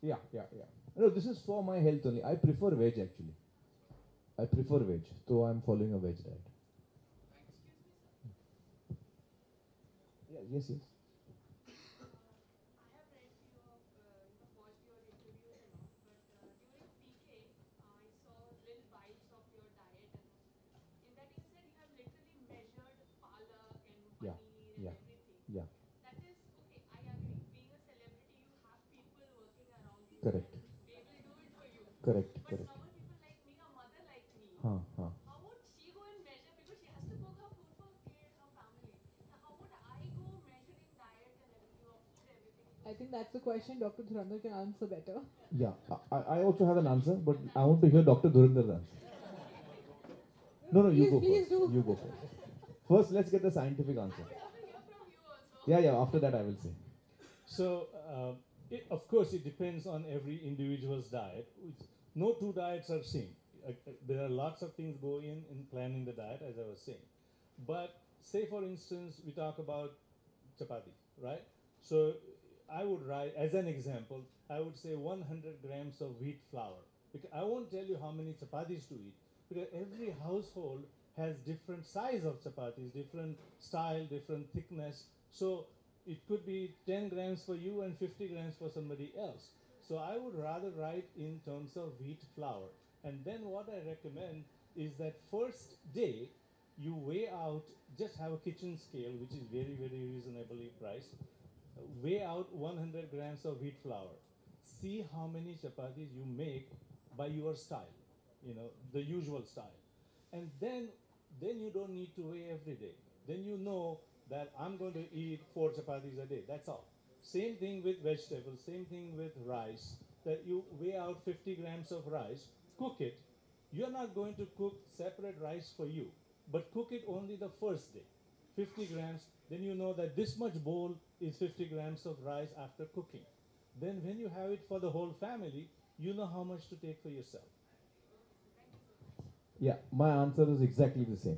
Yeah. No, this is for my health only. I prefer veg actually. I prefer veg, so I'm following a veg diet. Yeah, yes. Yeah, yeah, yeah. Correct, correct. Huh. I think that's the question Dr. Dhurandhar can answer better. Yeah, I also have an answer, but I want to hear Dr. Dhurandhar's answer. No, you Please, go please first. do. You go first. First, let's get the scientific answer. Yeah. After that, I will say. So, of course, it depends on every individual's diet. No two diets are same. There are lots of things go in planning the diet, as I was saying. But say, for instance, we talk about chapati, right? So I would write, as an example, I would say 100 grams of wheat flour. Because I won't tell you how many chapatis to eat, because every household has different size of chapatis, different style, different thickness. So it could be 10 grams for you and 50 grams for somebody else. So I would rather write in terms of wheat flour. And then what I recommend is that first day you weigh out, just have a kitchen scale, which is very, very reasonably priced. Weigh out 100 grams of wheat flour. See how many chapatis you make by your style, the usual style. And then you don't need to weigh every day. Then you know that I'm going to eat 4 chapatis a day. That's all. Same thing with vegetables, same thing with rice, that you weigh out 50 grams of rice, cook it. You're not going to cook separate rice for you, but cook it only the first day. 50 grams, then you know that this much bowl is 50 grams of rice after cooking. Then when you have it for the whole family, you know how much to take for yourself. Yeah, my answer is exactly the same.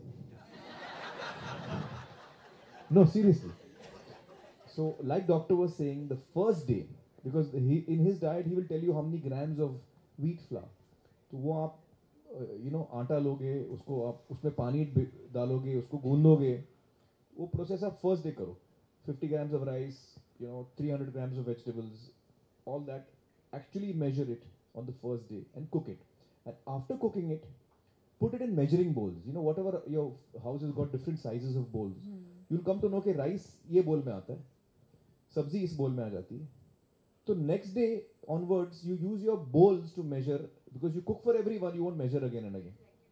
No, seriously. So, like doctor was saying, the first day, because in his diet he will tell you how many grams of wheat flour. तो वो आप आटा लोगे, उसको आप उसमें पानी डालोगे, उसको गूंदोगे, वो प्रोसेस आप फर्स्ट डे करो. 50 grams of rice, 300 grams of vegetables, all that. Actually measure it on the first day and cook it. And after cooking it, put it in measuring bowls. Whatever your house has got different sizes of bowls. You'll come to know कि rice ये bowl में आता है, सब्जी इस bowl में आ जाती है. So next day onwards, you use your bowls to measure, because you cook for everyone, you won't measure again and again.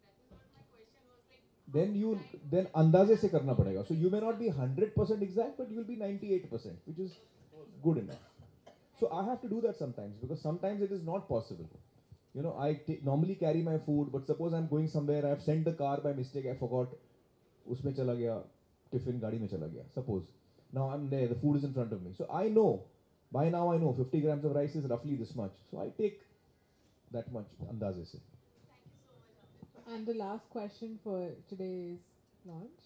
Then अंदाजे से करना पड़ेगा. So you may not be 100% exact, but you will be 98%, which is good enough. So I have to do that sometimes, because sometimes it is not possible. I normally carry my food, but suppose I'm going somewhere, I have sent the car by mistake, I forgot, उसमें चला गया, tiffin गाड़ी में चला गया, suppose. Now I'm there, the food is in front of me. So by now I know 50 grams of rice is roughly this much. So I take that much, अंदाजे से. And the last question for today's launch.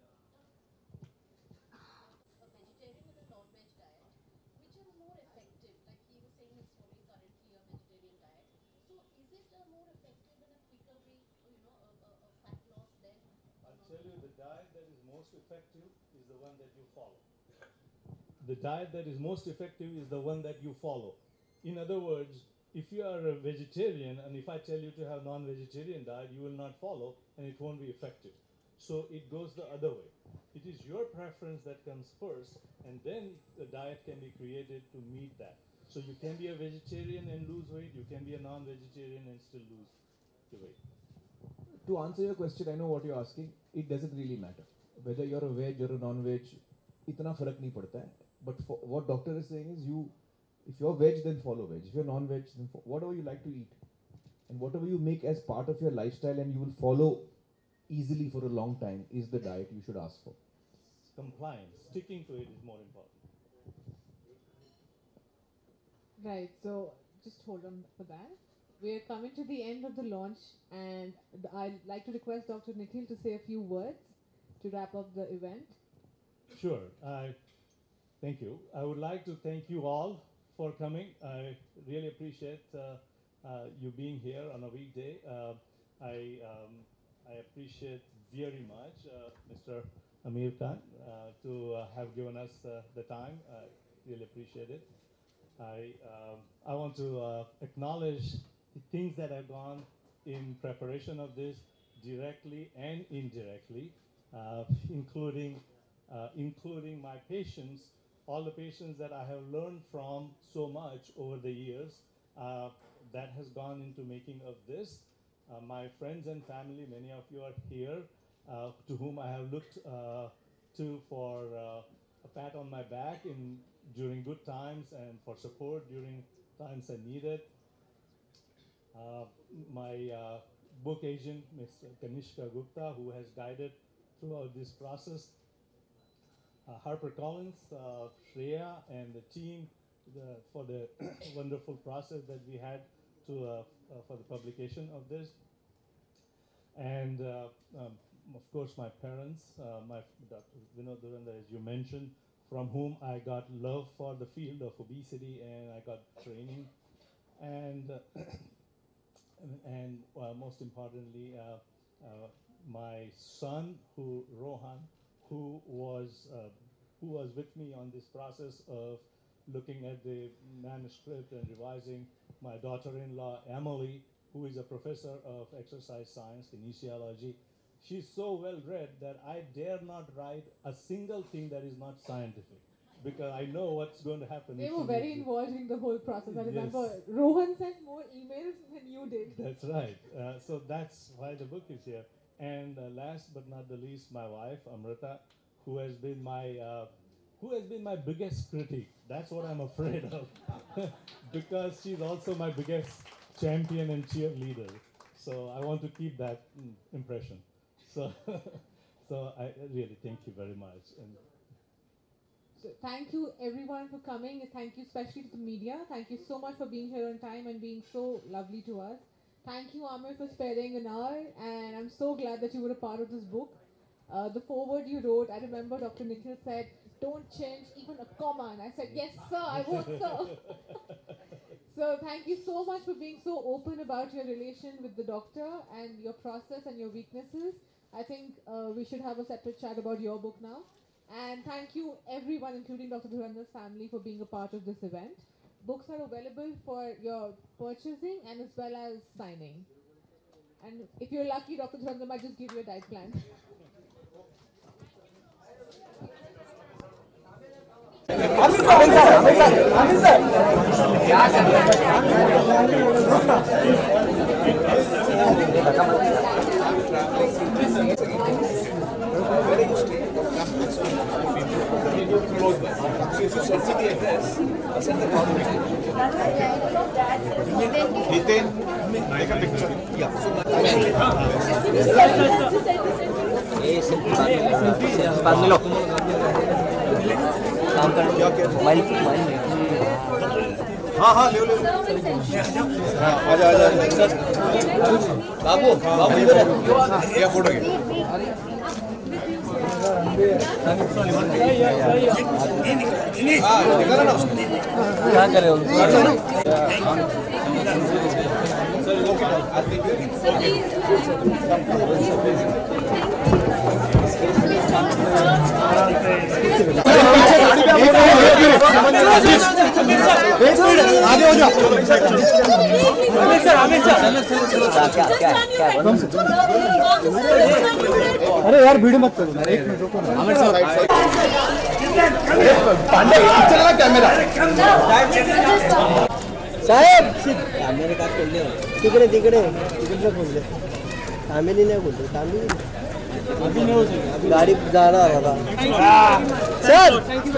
I'll tell you, the diet that is most effective is the one that you follow. The diet that is most effective is the one that you follow. In other words, if you are a vegetarian and if I tell you to have non-vegetarian diet, you will not follow and it won't be effective. So it goes the other way. It is your preference that comes first, and then the diet can be created to meet that. So you can be a vegetarian and lose weight, you can be a non-vegetarian and still lose the weight. To answer your question, I know what you're asking. It doesn't really matter. Whether you're a veg or a non-veg, इतना फर्क नहीं पड़ता है. But what doctor is saying is, if you're veg, then follow veg. If you're non-veg, then whatever you like to eat. And whatever you make as part of your lifestyle and you will follow easily for a long time is the diet you should ask for. Compliance, sticking to it is more important. Right, so just hold on for that. We are coming to the end of the launch, and I'd like to request Dr. Nikhil to say a few words to wrap up the event. Sure. Thank you. I would like to thank you all for coming. I really appreciate you being here on a weekday. I appreciate very much Mr. Aamir Khan to have given us the time. I really appreciate it. I want to acknowledge the things that have gone in preparation of this, directly and indirectly, including my patients, all the patients that I have learned from so much over the years. That has gone into making of this. My friends and family, many of you are here, to whom I have looked to for a pat on my back during good times and for support during times I needed. My book agent, Mr. Kanishka Gupta, who has guided throughout this process. HarperCollins, Shreya, and the team for the wonderful process that we had for the publication of this. And of course, my parents, my Dr. Dhurandhar, as you mentioned, from whom I got love for the field of obesity and I got training. And most importantly, my son, Rohan, who was with me on this process of looking at the manuscript and revising. My daughter-in-law, Emily, who is a professor of exercise science, kinesiology. She's so well-read that I dare not write a single thing that is not scientific, because I know what's going to happen. They were very involved in the whole process. I remember Rohan sent more emails than you did. That's right. So that's why the book is here. And last but not the least, my wife, Amrita, who has been my biggest critic. That's what I'm afraid of, because she's also my biggest champion and cheerleader. So I want to keep that impression. So, so I really thank you very much. And so thank you everyone for coming. Thank you especially to the media. Thank you so much for being here on time and being so lovely to us. Thank you, Aamir, for sparing an hour, and I'm so glad that you were a part of this book. The foreword you wrote, I remember Dr. Nikhil said, "Don't change even a comma," and I said, "Yes, sir, I won't, sir." So thank you so much for being so open about your relation with the doctor and your process and your weaknesses. I think we should have a separate chat about your book now. And thank you everyone, including Dr. Dhurandhar's family, for being a part of this event. Books are available for your purchasing and as well as signing. And if you're lucky, Dr. Dhurandhar might just give you a diet plan. Close by. So if you search the address, send the call. Nitin, take a picture. Yeah. हाँ हाँ ले ले आजा आजा बाबू बाबू इधर क्या photo है हाँ निकाला ना उसको क्या करे आगे हो जाओ अरे यार वीडियो मत करो एक मिनट रुको आमिर सर पांडे चला कैमरा साहेब कैमरे का खोल ले तिकडे तिकडे तिकडे खोल ले तामिली नाही बोलतो तामिली अभी नहीं हो सके अभी गाड़ी जा रहा होगा सर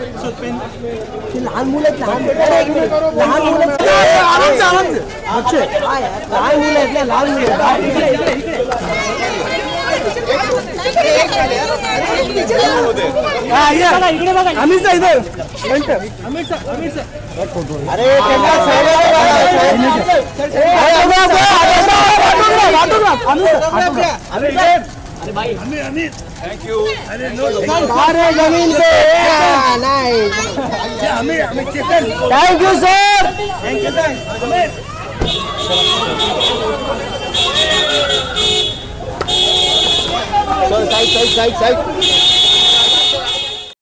लहान मुलं लहान लहान मुलं आराम से बच्चे लहान मुलं आहेत लहान मुलं इकडे बघा आमिर सा इधर आमिर सा अरे अरे भाई थैंक यू अरे नो बाहर है जमीन पे नहीं Thank you, sir. Thank you, sir. Aamir. Sir, side.